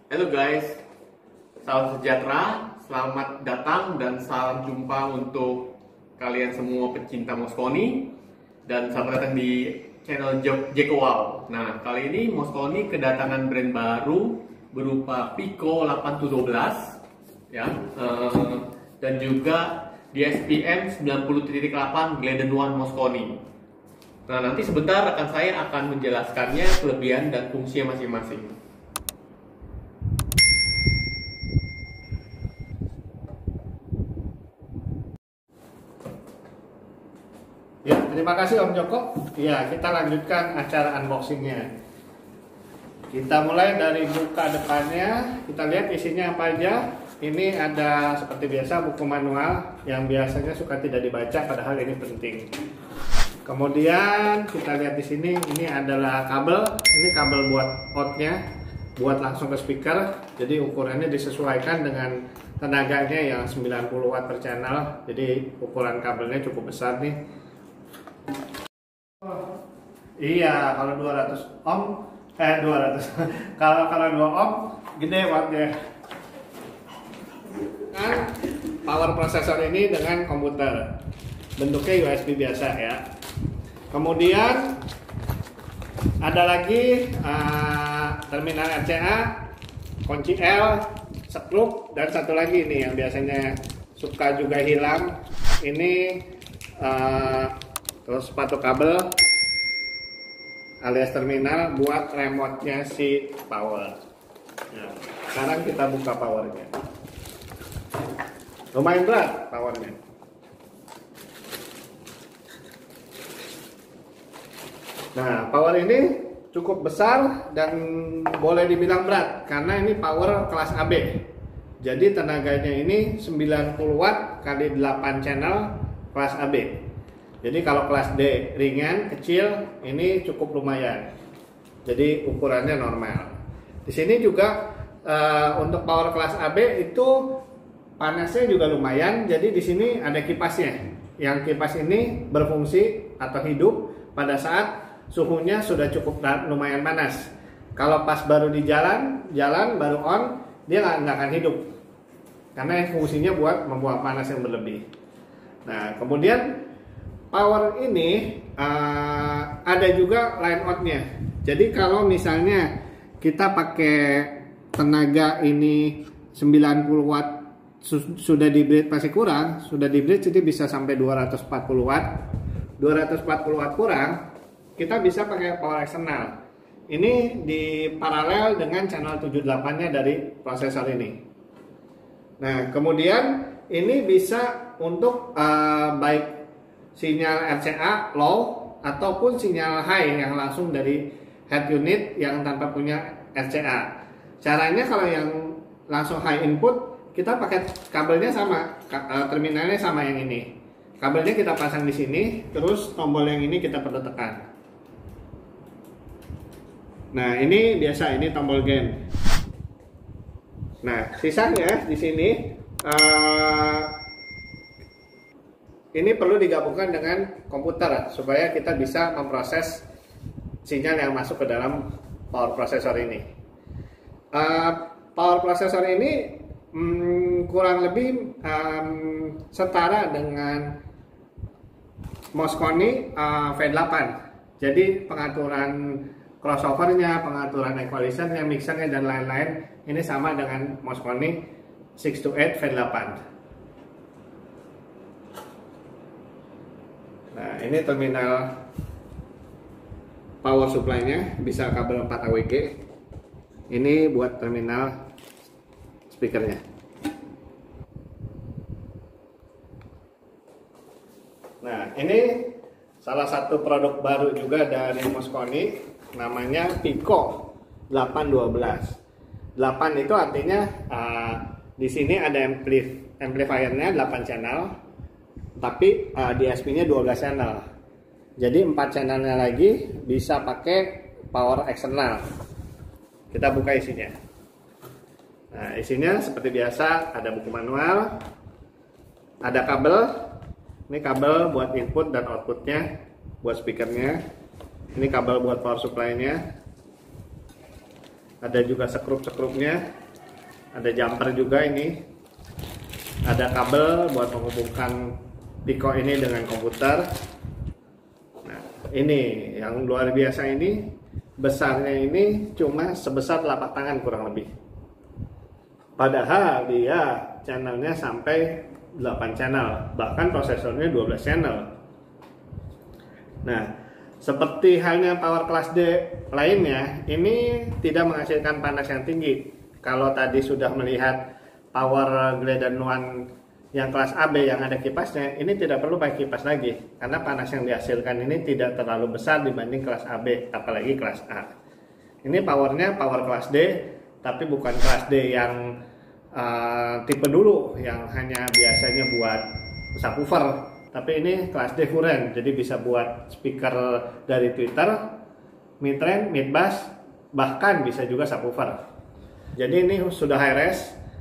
Halo guys, salam sejahtera, selamat datang dan salam jumpa untuk kalian semua pecinta Mosconi dan selamat datang di channel Jeko Wow. Nah, kali ini Mosconi kedatangan brand baru berupa Pico 8212 ya, dan juga di SPM 90.8 Gleden One Mosconi. Nah, nanti sebentar saya akan menjelaskannya kelebihan dan fungsinya masing-masing. Ya, terima kasih Om Joko. Ya, kita lanjutkan acara unboxingnya. Kita mulai dari buka depannya. Kita lihat isinya apa aja. Ini ada seperti biasa buku manual yang biasanya suka tidak dibaca, padahal ini penting. Kemudian kita lihat di sini, ini adalah kabel. Ini kabel buat outnya, buat langsung ke speaker. Jadi ukurannya disesuaikan dengan tenaganya yang 90 watt per channel. Jadi ukuran kabelnya cukup besar nih. Iya, kalau 200 ohm 200 kalau 2 ohm gede wattnya. Nah, power processor ini dengan komputer bentuknya USB biasa ya. Kemudian ada lagi terminal RCA, kunci L, skrup, dan satu lagi nih yang biasanya suka juga hilang ini, terus sepatu kabel alias terminal buat remote-nya si power. Nah, sekarang kita buka powernya. Lumayan berat powernya. Nah, power ini cukup besar dan boleh dibilang berat karena ini power kelas AB. Jadi tenaganya ini 90 watt kali 8 channel kelas AB. Jadi kalau kelas D ringan, kecil, ini cukup lumayan. Jadi ukurannya normal. Di sini juga untuk power kelas AB itu panasnya juga lumayan. Jadi di sini ada kipasnya. Yang kipas ini berfungsi atau hidup pada saat suhunya sudah cukup lumayan panas. Kalau pas baru di jalan baru on, dia nggak akan hidup. Karena fungsinya buat membuat panas yang berlebih. Nah, kemudian power ini ada juga line outnya. Jadi kalau misalnya kita pakai tenaga ini 90 watt sudah di bread masih kurang, sudah di bread jadi bisa sampai 240 watt. 240 watt kurang, kita bisa pakai power eksternal. Ini di paralel dengan channel 78-nya dari prosesor ini. Nah, kemudian ini bisa untuk baik sinyal RCA low ataupun sinyal high yang langsung dari head unit yang tanpa punya RCA. Caranya kalau yang langsung high input, kita pakai kabelnya sama, terminalnya sama yang ini. Kabelnya kita pasang di sini, terus tombol yang ini kita perlu tekan. Nah, ini biasa, ini tombol gain. Nah, sisanya di sini ini perlu digabungkan dengan komputer supaya kita bisa memproses sinyal yang masuk ke dalam power processor ini. Power processor ini kurang lebih setara dengan Mosconi V8. Jadi pengaturan crossovernya, pengaturan equalizernya, mixernya dan lain-lain ini sama dengan Mosconi 628 V8. Nah, ini terminal power supply-nya, bisa kabel 4 AWG. Ini buat terminal speakernya. Nah, ini salah satu produk baru juga dari Mosconi, namanya Pico 812. 8 itu artinya di sini ada amplifiernya 8 channel. Tapi di SP-nya 12 channel. Jadi 4 channelnya lagi bisa pakai power eksternal. Kita buka isinya. Nah, isinya seperti biasa, ada buku manual, ada kabel. Ini kabel buat input dan outputnya, buat speakernya. Ini kabel buat power supply-nya. Ada juga sekrup-sekrupnya, ada jumper juga ini, ada kabel buat menghubungkan Pico ini dengan komputer. Nah, ini yang luar biasa ini, besarnya ini cuma sebesar telapak tangan kurang lebih. Padahal dia channelnya sampai 8 channel, bahkan prosesornya 12 channel. Nah, seperti halnya power kelas D lainnya, ini tidak menghasilkan panas yang tinggi. Kalau tadi sudah melihat power Gladden One yang kelas AB yang ada kipasnya, ini tidak perlu pakai kipas lagi, karena panas yang dihasilkan ini tidak terlalu besar dibanding kelas AB, apalagi kelas A. Ini powernya power kelas D, tapi bukan kelas D yang tipe dulu yang hanya biasanya buat subwoofer, tapi ini kelas D Current, jadi bisa buat speaker dari Twitter, mid-range, mid-bass, bahkan bisa juga subwoofer. Jadi ini sudah high res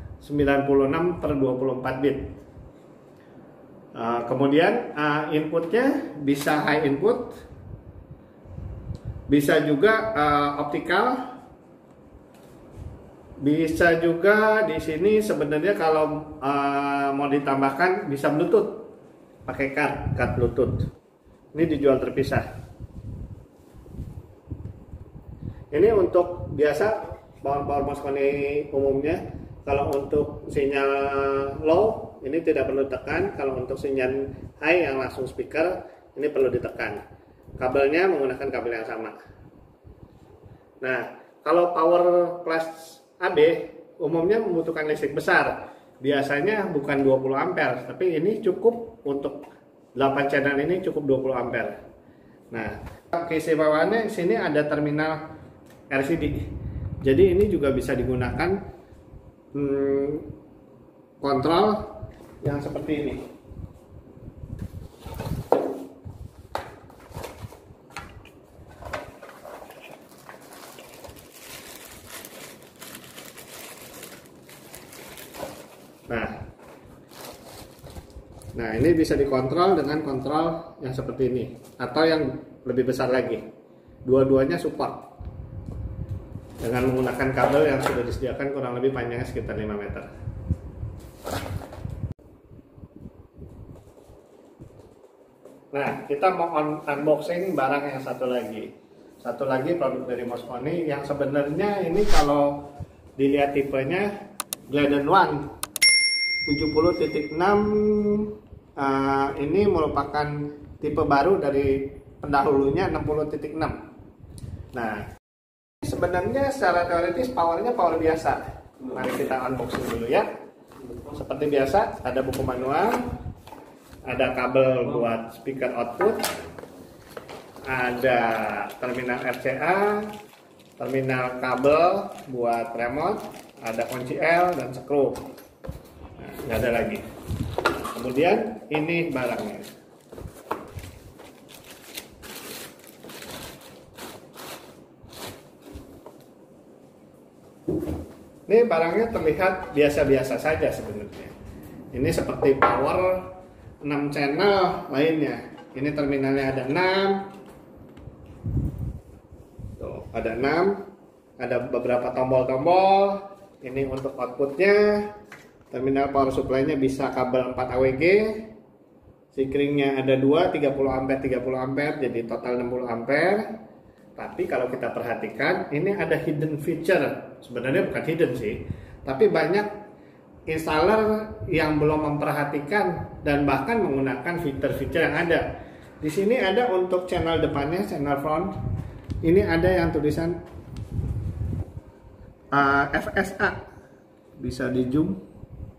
96/24 bit. Kemudian inputnya bisa high input, bisa juga optikal. Bisa juga di sini sebenarnya kalau mau ditambahkan bisa Bluetooth, pakai card Bluetooth. Ini dijual terpisah. Ini untuk biasa power Mosconi umumnya. Kalau untuk sinyal low ini tidak perlu ditekan. Kalau untuk sinyal high yang langsung speaker ini perlu ditekan. Kabelnya menggunakan kabel yang sama. Nah, kalau power kelas AB umumnya membutuhkan listrik besar, biasanya bukan 20 ampere, tapi ini cukup untuk 8 channel ini cukup 20 ampere. Nah, keistimewaannya sini ada terminal LCD, jadi ini juga bisa digunakan kontrol yang seperti ini. Nah, ini bisa dikontrol dengan kontrol yang seperti ini atau yang lebih besar lagi. Dua-duanya support dengan menggunakan kabel yang sudah disediakan, kurang lebih panjangnya sekitar 5 meter. Nah, kita mau unboxing barang yang satu lagi. Satu lagi produk dari Mosconi yang sebenarnya ini kalau dilihat tipenya Gladden One 70.6. Ini merupakan tipe baru dari pendahulunya 60.6. Nah, sebenarnya secara teoritis powernya power biasa. Mari kita unboxing dulu ya. Seperti biasa, ada buku manual, ada kabel buat speaker output, ada terminal RCA, terminal kabel buat remote, ada kunci L dan skru. Nah, nggak ada lagi. Kemudian ini barangnya. Ini barangnya terlihat biasa-biasa saja sebenarnya. Ini seperti power 6 channel lainnya. Ini terminalnya ada 6. Tuh, ada 6. Ada beberapa tombol-tombol. Ini untuk outputnya. Terminal power supply-nya bisa kabel 4 AWG. Sikringnya ada 2, 30 ampere, 30 ampere, jadi total 60 ampere. Tapi kalau kita perhatikan, ini ada hidden feature. Sebenarnya bukan hidden sih, tapi banyak installer yang belum memperhatikan dan bahkan menggunakan fitur-fitur yang ada. Di sini ada untuk channel depannya, channel front. Ini ada yang tulisan FSA. Bisa di zoom.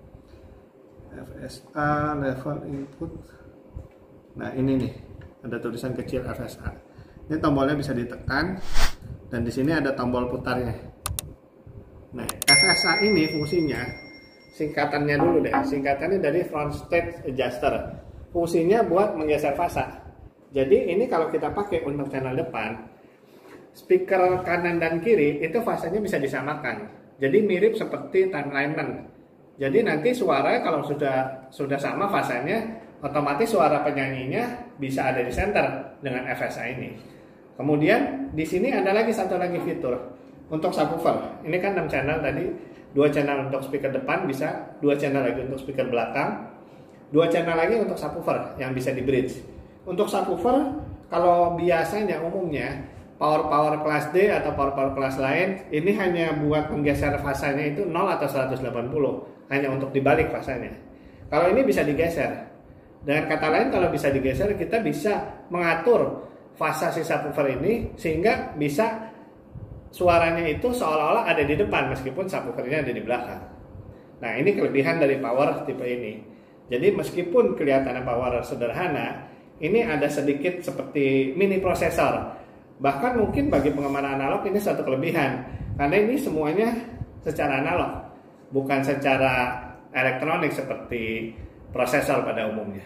FSA level input. Nah, ini nih, ada tulisan kecil FSA. Ini tombolnya bisa ditekan dan di sini ada tombol putarnya. Nah, FSA ini fungsinya, singkatannya dulu deh. Singkatannya dari front stage adjuster. Fungsinya buat menggeser fasa. Jadi ini kalau kita pakai untuk channel depan, speaker kanan dan kiri itu fasanya bisa disamakan. Jadi mirip seperti timeline. Jadi nanti suara kalau sudah sama fasanya, otomatis suara penyanyinya bisa ada di center dengan FSA ini. Kemudian di sini ada lagi satu lagi fitur. untuk subwoofer. Ini kan 6 channel tadi, 2 channel untuk speaker depan bisa, 2 channel lagi untuk speaker belakang, 2 channel lagi untuk subwoofer yang bisa di bridge. Untuk subwoofer, kalau biasanya umumnya power kelas D atau power kelas lain ini hanya buat menggeser fasanya itu 0 atau 180, hanya untuk dibalik fasanya. Kalau ini bisa digeser. Dengan kata lain, kalau bisa digeser, kita bisa mengatur fasa si subwoofer ini sehingga bisa suaranya itu seolah-olah ada di depan meskipun subwoofernya ada di belakang. Nah, ini kelebihan dari power tipe ini. Jadi meskipun kelihatannya power sederhana, ini ada sedikit seperti mini prosesor. Bahkan mungkin bagi penggemar analog ini suatu kelebihan karena ini semuanya secara analog, bukan secara elektronik seperti prosesor pada umumnya.